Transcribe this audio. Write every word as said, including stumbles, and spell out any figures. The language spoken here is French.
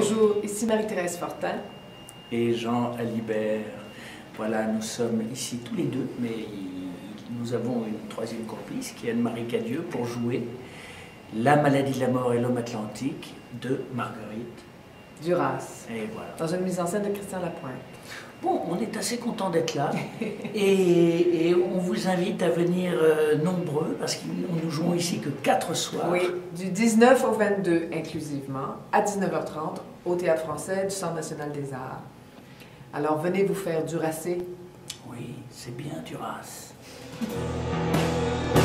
Bonjour, ici Marie-Thérèse Fortin. Et Jean Alibert. Voilà, nous sommes ici tous les deux, mais nous avons une troisième complice qui est Anne-Marie Cadieux pour jouer La maladie de la mort et l'homme atlantique de Marguerite Duras. Et voilà. Dans une mise en scène de Christian Lapointe. Bon, on est assez content d'être là et, et on vous invite à venir euh, nombreux parce que nous jouons ici que quatre soirs. Oui, du dix-neuf au vingt-deux inclusivement, à dix-neuf heures trente, au Théâtre français du Centre national des arts. Alors venez vous faire durasser. Oui, c'est bien Duras.